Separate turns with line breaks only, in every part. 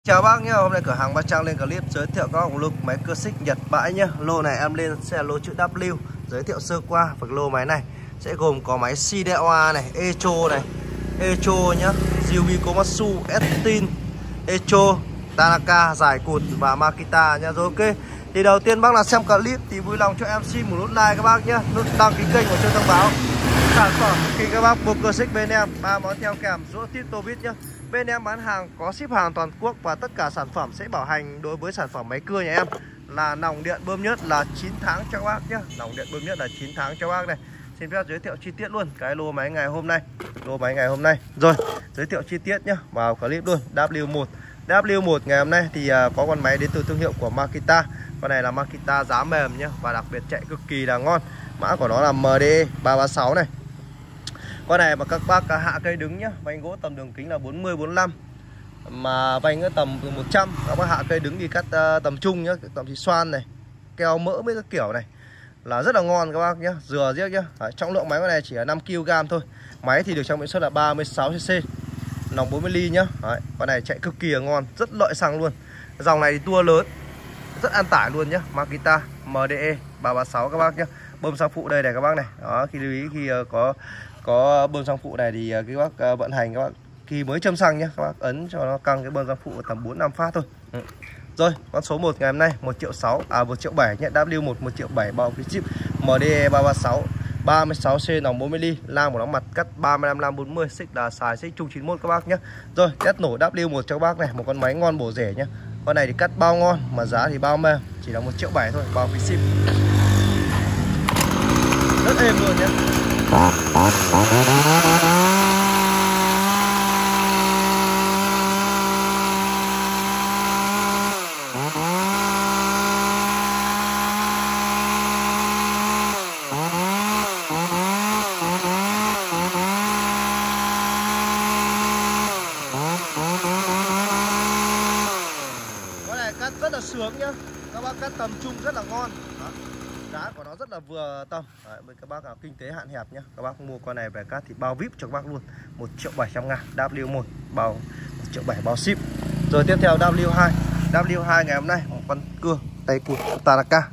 Chào bác nhé, hôm nay cửa hàng Bát Trang lên clip giới thiệu các hộp lô máy cưa xích Nhật bãi nhé. Lô này em lên sẽ là lô chữ W, giới thiệu sơ qua. Và lô máy này sẽ gồm có máy Shidewa này, Echo nhá, Ryubi Komatsu, Estin, Echo, Tanaka, giải cụt và Makita nha. Rồi ok. Thì đầu tiên bác là xem clip thì vui lòng cho em xin một nút like các bác nhé, nút đăng ký kênh và chuông thông báo sản phẩm khi các bác mua cưa xích bên em. 3 món theo kèm rũa tip tô vít nhé. Bên em bán hàng có ship hàng toàn quốc và tất cả sản phẩm sẽ bảo hành đối với sản phẩm máy cưa nhà em là nòng điện bơm nhớt là 9 tháng cho các bác nhé. Nòng điện bơm nhớt là 9 tháng cho các bác này. Xin phép giới thiệu chi tiết luôn cái lô máy ngày hôm nay. Rồi, giới thiệu chi tiết nhé, vào clip luôn. W1 ngày hôm nay thì có con máy đến từ thương hiệu của Makita. Con này là Makita giá mềm nhé và đặc biệt chạy cực kỳ là ngon. Mã của nó là MDE 336 này. Con này mà các bác hạ cây đứng nhá, vành gỗ tầm đường kính là 40-45 mà vành tầm từ 100. Các bác hạ cây đứng thì cắt tầm trung nhá, tầm thì xoan này, keo mỡ với các kiểu này là rất là ngon các bác nhá, dừa riết nhá. Trọng lượng máy con này chỉ là 5 kg thôi. Máy thì được trang bị suất là 36cc, nòng 40 ly nhá. Đấy, con này chạy cực kỳ là ngon, rất lợi xăng luôn. Dòng này thì tua lớn, rất an tải luôn nhá. Makita MDE 336 các bác nhá. Bơm xăng phụ đây này các bác này. Đó, khi lưu ý khi có bơm xăng phụ này thì các bác vận hành các bác khi mới châm xăng nhé, các bác ấn cho nó căng cái bơm xăng phụ tầm 4-5 phát thôi. Rồi, con số 1 ngày hôm nay 1.600.000 1.700.000 nhé. W1 1.700.000 bao phí ship. MDE 336 36C nòng 40 ly, lang một nóng mặt cắt 35-40, xích là xài xích chung 91 các bác nhé. Rồi, test nổ W1 cho các bác này, một con máy ngon bổ rẻ nhé. Con này thì cắt bao ngon mà giá thì bao mềm, chỉ là 1.700.000 thôi, bao phí ship. Rất êm luôn nhé. Con này cắt rất là sướng nhá, các bác cắt tầm trung rất là ngon. Đó, giá của nó rất là vừa tầm. Đấy, với các bác nào kinh tế hạn hẹp nhá, các bác mua con này về cắt thì bao VIP cho các bác luôn, 1.700.000 W1 bao 1.700.000 bao ship. Rồi tiếp theo W2 ngày hôm nay một con cưa tay cụt Tanaka,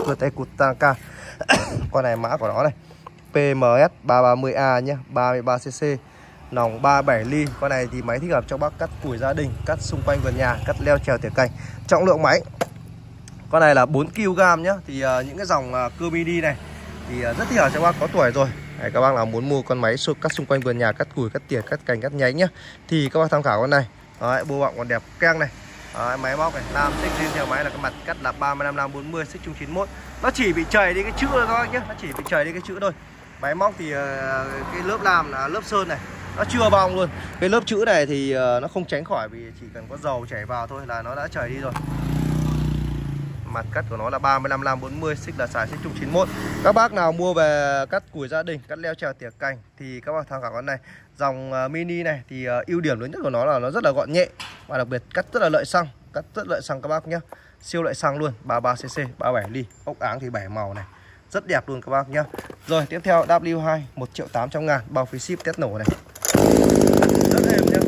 con này mã của nó này PMS 330A nhé, 33cc, nòng 37 ly. Con này thì máy thích hợp cho bác cắt củi gia đình, cắt xung quanh vườn nhà, cắt leo trèo tỉa cành. Trọng lượng máy con này là 4 kg nhá. Thì những cái dòng cưa mini này thì rất thích hợp cho bác có tuổi rồi. Đấy, các bác nào muốn mua con máy cắt xung quanh vườn nhà, cắt củi, cắt tỉa, cắt cành, cắt nhánh nhá, thì các bác tham khảo con này. Đấy, bô bọng còn đẹp keng này. Đấy, máy móc này, làm xích riêng theo máy là cái mặt cắt là 35-40, xích chung 91. Nó chỉ bị chảy đi cái chữ thôi các bác nhé, nó chỉ bị chảy đi cái chữ thôi. Máy móc thì cái lớp làm là lớp sơn này nó chưa bong luôn. Cái lớp chữ này thì nó không tránh khỏi, vì chỉ cần có dầu chảy vào thôi là nó đã chảy đi rồi. Mặt cắt của nó là 35-40, xích là xài xích chung 91. Các bác nào mua về cắt củi gia đình, cắt leo trèo tỉa cành thì các bác tham khảo con này. Dòng mini này thì ưu điểm lớn nhất của nó là nó rất là gọn nhẹ và đặc biệt cắt rất là lợi xăng, các bác nhé. Siêu lợi xăng luôn, 33cc, 37 ly, ốc áng thì 7 màu này, rất đẹp luôn các bác nhé. Rồi tiếp theo W2 1.800.000 bao phí ship, test nổ này, rất êm nhé.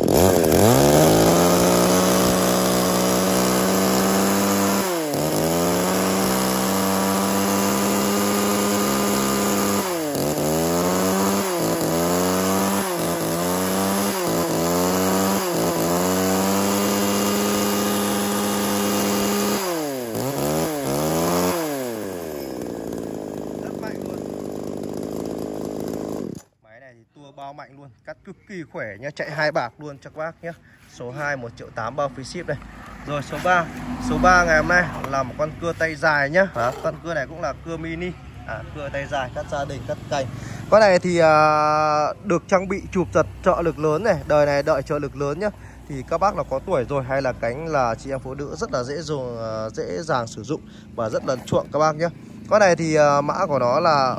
Bao mạnh luôn, cắt cực kỳ khỏe nhá, chạy 2 bạc luôn cho các bác nhé. Số 2 1.800.000 bao phí ship đây. Rồi số 3 ngày hôm nay là một con cưa tay dài nhá. Con cưa này cũng là cưa mini, cưa tay dài cắt gia đình, cắt cành. Con này thì được trang bị chụp giật trợ lực lớn này, đời này đợi trợ lực lớn nhá. Thì các bác là có tuổi rồi hay là cánh là chị em phụ nữ rất là dễ dàng sử dụng và rất là chuộng các bác nhé. Con này thì mã của nó là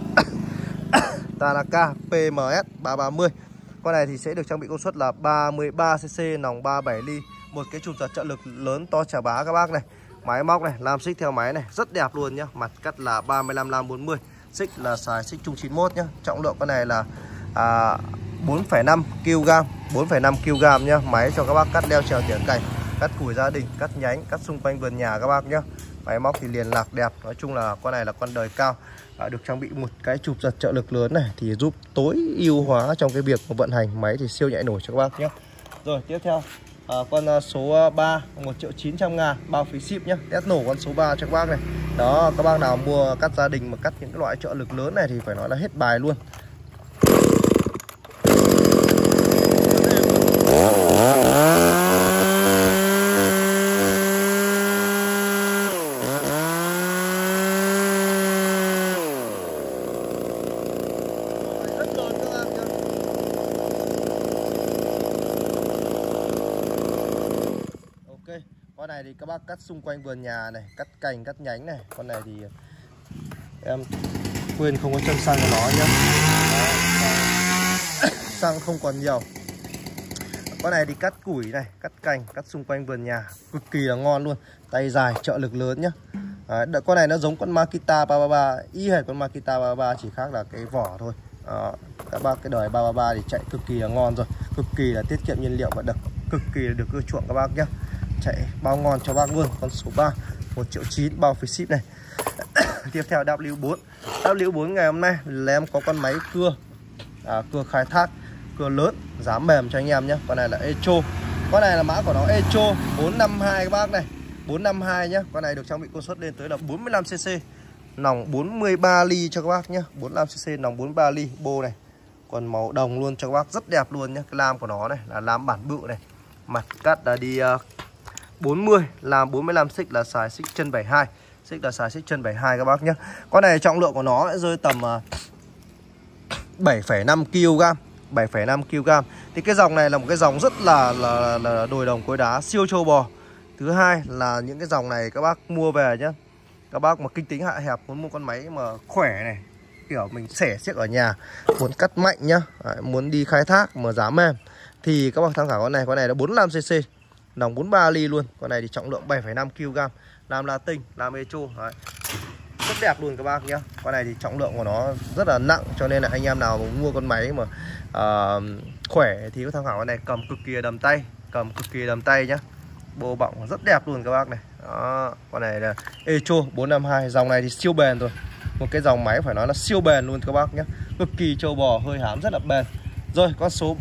Tanaka PMS 330. Con này thì sẽ được trang bị công suất là 33cc, nòng 37 ly, một cái chùm giật trợ lực lớn to chà bá các bác này. Máy móc này, lam xích theo máy này, rất đẹp luôn nhá. Mặt cắt là 35-40, xích là xài xích chung 91 nhá. Trọng lượng con này là 4,5 kg nhá. Máy cho các bác cắt leo trèo tỉa cành. cắt củi gia đình, cắt nhánh, cắt xung quanh vườn nhà các bác nhé. Máy móc thì liền lạc đẹp. Nói chung là con này là con đời cao, được trang bị một cái chụp giật trợ lực lớn này thì giúp tối ưu hóa trong cái việc vận hành máy thì siêu nhạy nổi cho các bác nhé. Rồi tiếp theo con số 3 1.900.000 bao phí ship nhé. Test nổ con số 3 cho các bác này. Đó, các bác nào mua cắt gia đình mà cắt những cái loại trợ lực lớn này thì phải nói là hết bài luôn. Con này thì các bác cắt xung quanh vườn nhà này, cắt cành, cắt nhánh này. Con này thì em quên không có châm xăng cho nó nhé. Xăng không còn nhiều. Con này thì cắt củi này, cắt cành, cắt xung quanh vườn nhà cực kỳ là ngon luôn. Tay dài, trợ lực lớn nhá. Con này nó giống con Makita 333, y hệt con Makita 333, chỉ khác là cái vỏ thôi. Các bác cái đời 333 thì chạy cực kỳ là ngon rồi, cực kỳ là tiết kiệm nhiên liệu và cực kỳ là được ưa chuộng các bác nhé. Chạy bao ngon cho bác luôn. Con số 3 1.900.000 bao phí ship này. Tiếp theo W4. W4 ngày hôm nay là em có con máy cưa, cưa khai thác, cưa lớn, giá mềm cho anh em nhé. Con này là Echo. Con này là mã của nó Echo 452 các bác này, 452 nhé. Con này được trang bị công suất lên tới là 45cc, nòng 43 ly cho các bác nhé. 45cc, nòng 43 ly, bô này. Còn màu đồng luôn cho các bác, rất đẹp luôn nhé. Cái lam của nó này là lam bản bự này. Mặt cắt là đi 40, làm 45 xích là xài xích chân 72. Xích là xài xích chân 72 các bác nhé. Con này trọng lượng của nó rơi tầm 7,5 kg. 7,5 kg. Thì cái dòng này là một cái dòng rất là đồi đồng cối đá, siêu trâu bò. Thứ hai là những cái dòng này các bác mua về nhé. Các bác mà kinh tế hạn hẹp muốn mua con máy mà khỏe này, kiểu mình xẻ xiếc ở nhà, muốn cắt mạnh nhá, muốn đi khai thác mà giá mềm thì các bác tham khảo con này. Con này là 45cc, nòng 43 ly luôn. Con này thì trọng lượng 7,5 kg, làm Latin, làm Echo. Đấy, rất đẹp luôn các bác nhé. Con này thì trọng lượng của nó rất là nặng, cho nên là anh em nào mà mua con máy mà khỏe thì có tham khảo con này. Cầm cực kỳ đầm tay, cầm cực kỳ đầm tay nhá. Bô bọng rất đẹp luôn các bác này. Đó, con này là Echo 452. Dòng này thì siêu bền rồi, một cái dòng máy phải nói là siêu bền luôn các bác nhé. Cực kỳ trâu bò, hơi hám rất là bền. Rồi con số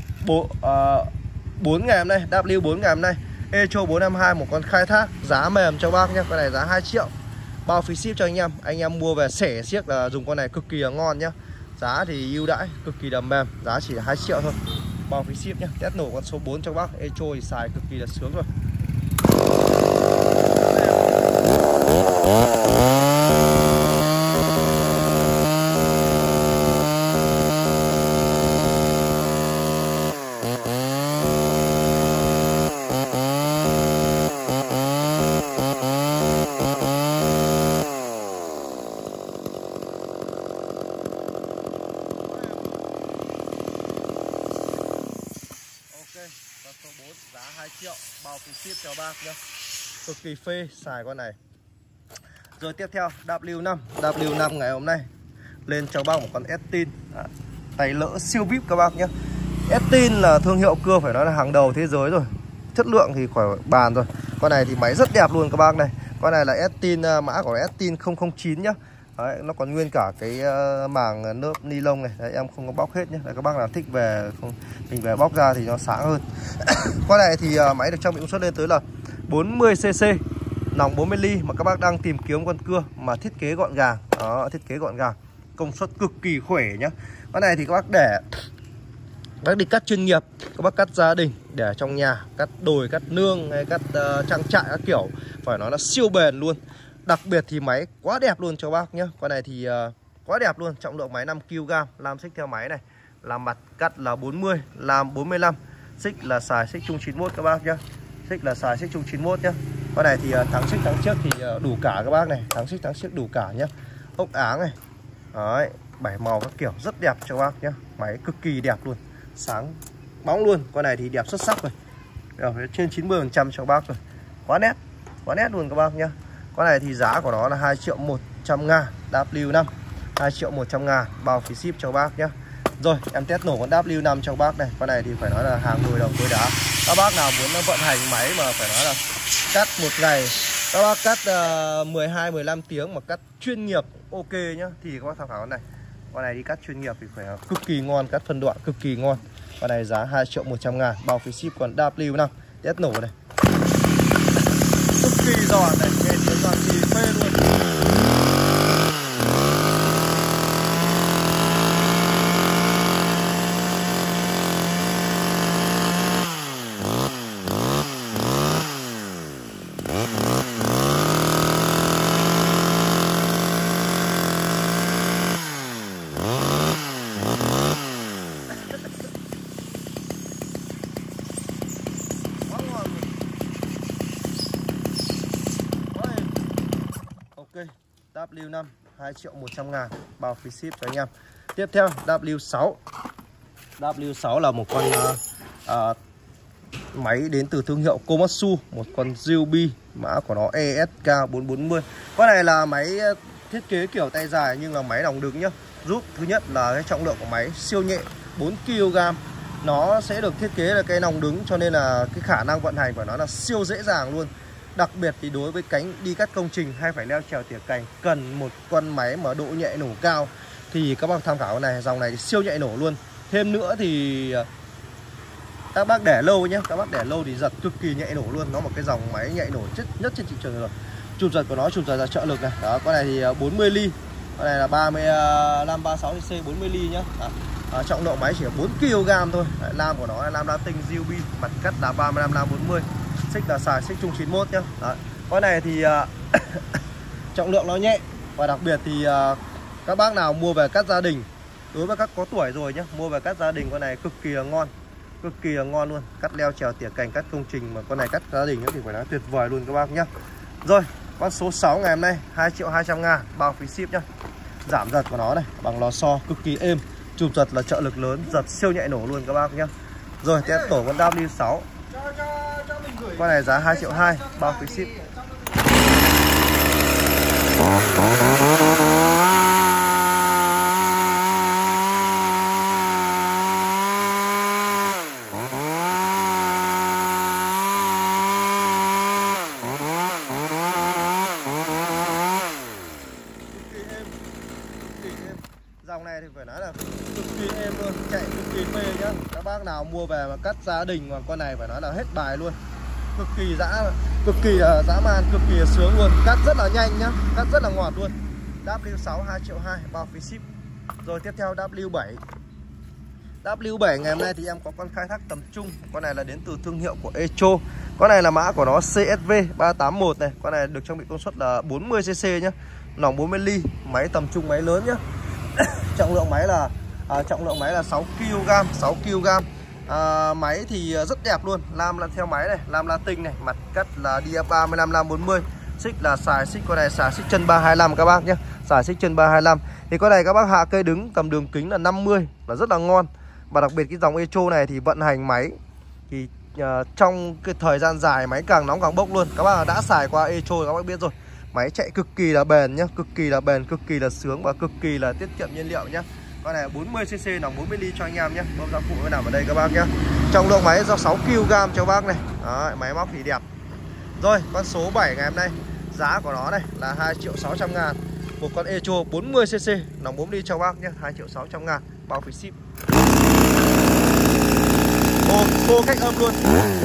4 ngày hôm nay, W4 ngày hôm nay, Echo 452, một con khai thác, giá mềm cho bác nhé. Con này giá 2 triệu, bao phí ship cho anh em. Anh em mua về xẻ xiếc là dùng con này cực kỳ là ngon nhá. Giá thì ưu đãi, cực kỳ đầm mềm, giá chỉ là 2 triệu thôi, bao phí ship nhé. Test nổ con số 4 cho bác. Echo thì xài cực kỳ là sướng rồi. Con số 4 giá 2 triệu, bao phí ship cho bác nhé. Cực kỳ phê, xài con này. Rồi tiếp theo W5. W5 ngày hôm nay lên cho bác một con Estin, tay lỡ siêu vip các bác nhé. Estin là thương hiệu cưa phải nói là hàng đầu thế giới rồi, chất lượng thì khỏi bàn rồi. Con này thì máy rất đẹp luôn các bác này. Con này là Estin, mã của Estin 009 nhá. Đấy, nó còn nguyên cả cái màng lớp ni lông này. Đấy, em không có bóc hết nhé. Đấy, các bác nào thích về không, mình về bóc ra thì nó sáng hơn. Con này thì máy được trang bị công suất lên tới là 40cc, nòng 40 ly, mà các bác đang tìm kiếm con cưa mà thiết kế gọn gàng. Đó, thiết kế gọn gàng, công suất cực kỳ khỏe nhá. Con này thì các bác để bác đi cắt chuyên nghiệp, các bác cắt gia đình để trong nhà, cắt đồi, cắt nương hay cắt trang trại các kiểu, phải nói là siêu bền luôn. Đặc biệt thì máy quá đẹp luôn cho bác nhé. Con này thì quá đẹp luôn, trọng lượng máy 5 kg, làm xích theo máy này, làm mặt cắt là 40, làm 45, xích là xài xích chung 91 các bác nhé. Xích là xài xích chung 91 nhé. Con này thì tháng xích tháng trước thì đủ cả các bác này, tháng xích tháng trước đủ cả nhé. Ốc áng này, đấy, 7 màu các kiểu rất đẹp cho bác nhé. Máy cực kỳ đẹp luôn, sáng bóng luôn. Con này thì đẹp xuất sắc rồi, trên 90% cho bác rồi, quá nét luôn các bác nhé. Con này thì giá của nó là 2.100.000 W5, 2.100.000 bao phí ship cho bác nhé. Rồi em test nổ con W5 cho các bác này. Con này thì phải nói là hàng nồi đồng cối đá. Các bác nào muốn vận hành máy mà phải nói là cắt một ngày, các bác cắt 12-15 tiếng mà cắt chuyên nghiệp ok nhá, thì các bác tham khảo con này. Con này đi cắt chuyên nghiệp thì phải cực kỳ ngon, cắt phân đoạn cực kỳ ngon. Con này giá 2.100.000 bao phí ship. Còn W5 test nổ này cực kỳ giòn này, nghe tiếng giòn thì phê luôn. W5 2.100.000 bao phí ship cho anh em. Tiếp theo W6. W6 là một con máy đến từ thương hiệu Komatsu, một con Ryobi, mã của nó ESK440. Con này là máy thiết kế kiểu tay dài nhưng là máy đồng đứng nhá. Giúp thứ nhất là cái trọng lượng của máy siêu nhẹ, 4 kg. Nó sẽ được thiết kế là cái nòng đứng cho nên là cái khả năng vận hành của nó là siêu dễ dàng luôn. Đặc biệt thì đối với cánh đi cắt công trình hay phải leo trèo tỉa cành, cần một con máy mà độ nhạy nổ cao thì các bác tham khảo con này. Dòng này thì siêu nhạy nổ luôn. Thêm nữa thì các bác để lâu nhé, các bác để lâu thì giật cực kỳ nhạy nổ luôn. Nó một cái dòng máy nhạy nổ nhất trên thị trường rồi. Chụp giật của nó, chụp giật là trợ lực này. Đó, con này thì 40 ly. Con này là 35-36cc 40 ly nhá. Trọng lượng máy chỉ 4 kg thôi. Đấy, lam của nó là lam latin Ryobi, mặt cắt là 35-40. Xích là xài xích chung 91 nhá. Đấy. Con này thì trọng lượng nó nhẹ. Và đặc biệt thì các bác nào mua về cắt gia đình, đối với các có tuổi rồi nhá, mua về cắt gia đình con này cực kỳ là ngon. Cực kỳ là ngon luôn. Cắt leo trèo tỉa cành, cắt công trình mà con này cắt gia đình thì phải nói tuyệt vời luôn các bác nhá. Rồi, con số 6 ngày hôm nay 2.200.000 bao phí ship nhá. Giảm giật của nó này, bằng lò xo cực kỳ êm. Chụp giật là trợ lực lớn, giật siêu nhạy nổ luôn các bác nhá. Rồi, test tổ con W6. Con này giá 2.200.000 bao phí ship. Dòng này thì phải nói là cực kỳ êm luôn, chạy cực kỳ phê nhá. Các bác nào mua về mà cắt gia đình mà con này phải nói là hết bài luôn. Cực kỳ dã man, cực kỳ sướng luôn. Cắt rất là nhanh nhá, cắt rất là ngọt luôn. W6 2.200.000 bao phí ship. Rồi tiếp theo W7. W7 ngày hôm nay thì em có con khai thác tầm trung. Con này là đến từ thương hiệu của Echo. Con này là mã của nó CSV 381 này. Con này được trang bị công suất là 40cc nhá. Nòng 40 ly, máy tầm trung, máy lớn nhá. Trọng lượng máy là 6 kg. Máy thì rất đẹp luôn. Lam là theo máy này, lam latin này, mặt cắt là DF 35-40. Xích là xài xích, con này xài xích chân 325 các bác nhé. Xài xích chân 325. Thì con này các bác hạ cây đứng tầm đường kính là 50 là rất là ngon. Và đặc biệt cái dòng Echo này thì vận hành máy thì trong cái thời gian dài máy càng nóng càng bốc luôn. Các bác đã xài qua Echo các bác biết rồi. Máy chạy cực kỳ là bền nhá, cực kỳ là bền, cực kỳ là sướng và cực kỳ là tiết kiệm nhiên liệu nhá. Con này 40cc, nòng 40 ly cho anh em nhé. Bơm gia phụ mới nằm ở đây các bác nhé. Trọng lượng máy do 6 kg cho bác này. Đấy, máy móc thì đẹp. Rồi, con số 7 ngày hôm nay giá của nó này là 2.600.000. Một con Echo 40cc, nòng 40 ly cho bác nhé. 2.600.000 bao phí ship. Ô cách âm luôn.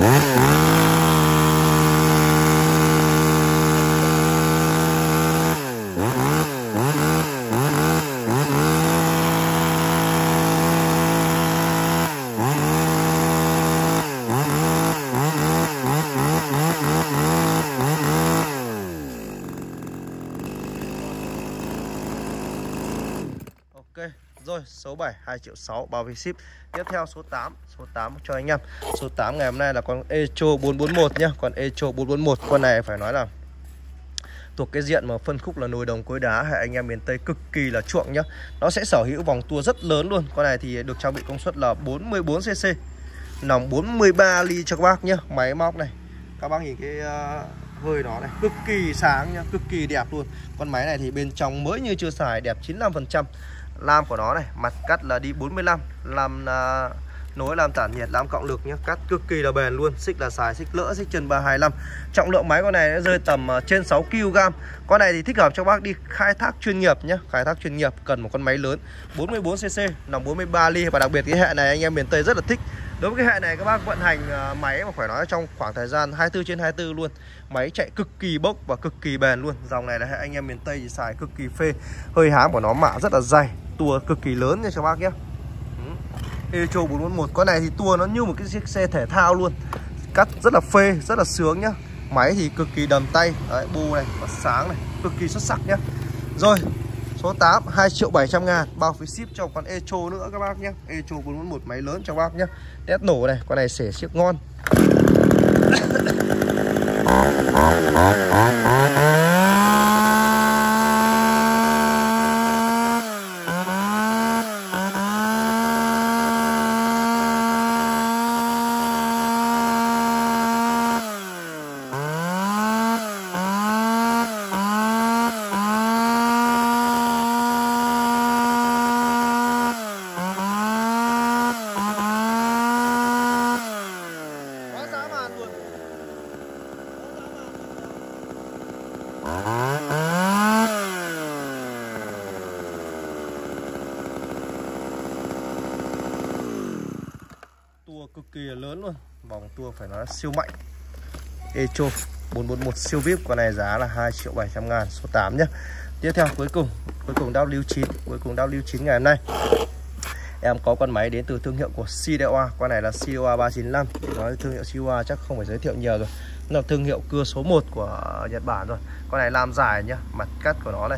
Ok, rồi số 7 2.600.000 bao phí ship. Tiếp theo số 8 cho anh em. Số 8 ngày hôm nay là con Echo 441 nhá. Con Echo 441, con này phải nói là thuộc cái diện mà phân khúc là nồi đồng cối đá hay anh em miền Tây cực kỳ là chuộng nhá. Nó sẽ sở hữu vòng tua rất lớn luôn. Con này thì được trang bị công suất là 44cc, nòng 43 ly cho các bác nhá. Máy móc này, các bác nhìn cái hơi nó này, cực kỳ sáng nhá, cực kỳ đẹp luôn. Con máy này thì bên trong mới như chưa xài, đẹp 95%. lam của nó này, mặt cắt là đi 45, làm nối làm tản nhiệt, làm cộng lực nhé, cắt cực kỳ là bền luôn, xích là xài xích lỡ, xích chân 325. Trọng lượng máy con này nó rơi tầm trên 6 kg. Con này thì thích hợp cho bác đi khai thác chuyên nghiệp nhé, khai thác chuyên nghiệp cần một con máy lớn 44cc, nòng 43 ly, và đặc biệt cái hệ này anh em miền Tây rất là thích. Đối với cái hệ này các bác vận hành máy mà phải nói trong khoảng thời gian 24/24 luôn. Máy chạy cực kỳ bốc và cực kỳ bền luôn. Dòng này là hệ anh em miền Tây thì xài cực kỳ phê. Hơi hám của nó mạ rất là dày, tua cực kỳ lớn nha cho bác nhé. Echo 441 con này thì tua nó như một cái chiếc xe thể thao luôn. Cắt rất là phê, rất là sướng nhá. Máy thì cực kỳ đầm tay, đấy, bu này, và sáng này, cực kỳ xuất sắc nhá. Rồi, số 8 2.700.000 bao phí ship cho con Echo nữa các bác nhé. Echo 441 máy lớn cho bác nhé. Test nổ này, con này xẻ chiếc ngon. Tua cực kỳ lớn luôn, vòng tua phải nói là siêu mạnh. Echo 441 siêu VIP, con này giá là 2.700.000, số 8 nhé. Tiếp theo cuối cùng W9 ngày hôm nay em có con máy đến từ thương hiệu của Shidewa. Con này là Shidewa 395. Nói thương hiệu Shidewa chắc không phải giới thiệu nhiều rồi, nó là thương hiệu cưa số 1 của Nhật Bản rồi. Con này làm dài nhá, mặt cắt của nó này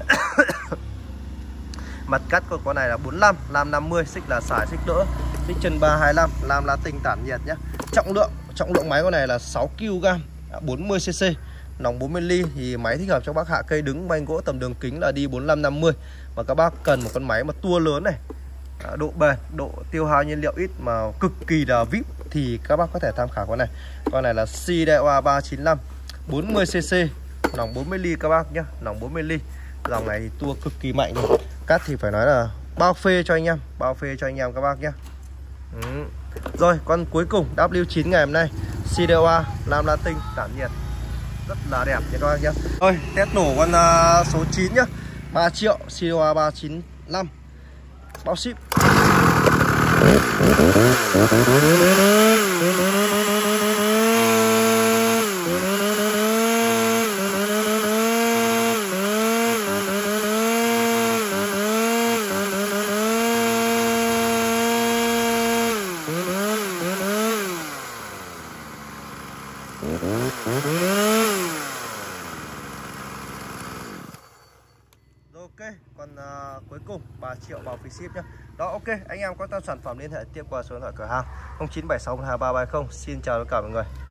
mặt cắt của con này là 45, làm 50, xích là xài xích đỡ, xích chân 325, làm là tinh tản nhiệt nhá. Trọng lượng máy con này là 6 kg, 40cc, nòng 40 ly, thì máy thích hợp cho bác hạ cây đứng, banh gỗ tầm đường kính là đi 45-50. Và các bác cần một con máy mà tua lớn này, độ bền, độ tiêu hao nhiên liệu ít mà cực kỳ là VIP thì các bác có thể tham khảo con này. Con này là Shidewa 395, 40cc, nòng 40 ly các bác nhá, nòng 40 ly. Dòng này thì tua cực kỳ mạnh rồi. Cắt thì phải nói là bao phê cho anh em, các bác nhé. Rồi, con cuối cùng W9 ngày hôm nay, Shidewa làm la tinh tản nhiệt, rất là đẹp nha các bác nhé. Rồi, test nổ con số 9 nhá, 3 triệu, Shidewa 395 bao ship. Ok, còn cuối cùng 3 triệu bao phí ship nhá. Đó, ok, anh em có sản phẩm liên hệ tiếp qua số điện thoại cửa hàng 09761330. Xin chào tất cả mọi người.